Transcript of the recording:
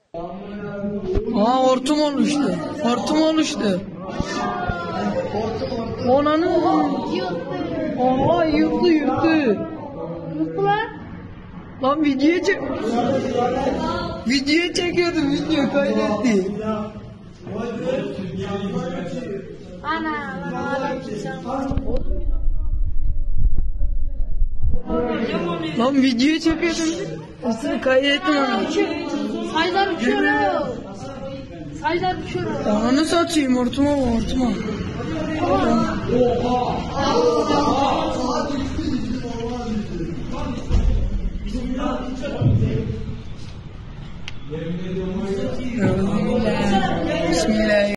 Aa, hortum oluştu. Hortum oluştu. Onanı. Aa, yıktı. Yıktı lan. Lan video çekiyordum, video kaydetti. Ana Lan video çekiyordum. Üstünü kaydettim onu. Saydar düşüyor. Saydar düşüyor. Ananı satayım, hortuma. Bismillah.